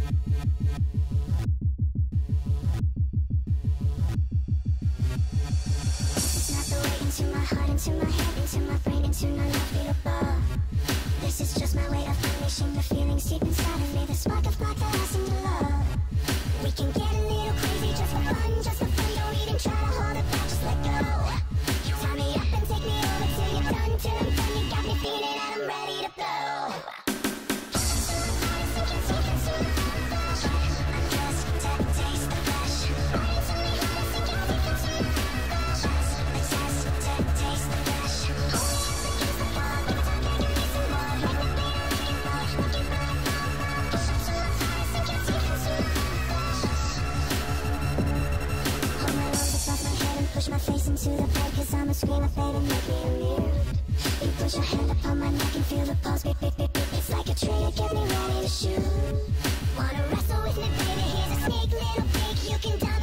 Into my heart, into my head, into my brain, into my life, feel above. This is just my way of unleashing the feelings deep inside of me, the spark of black that I seem to love. We can get a little crazy just for fun, just for fun. Don't even try to hold it back, just let go. Tie me up and take me over till you're done, till I'm done. You got me feeling and I'm ready to blow. Push my face into the bed, cause I'm a screamer, baby, make me immune. You put your hand upon my neck and feel the pulse, beat, beat, beat, beat. It's like a trigger, get me ready to shoot. Wanna wrestle with me, baby, here's a sneak, little peek. You can die.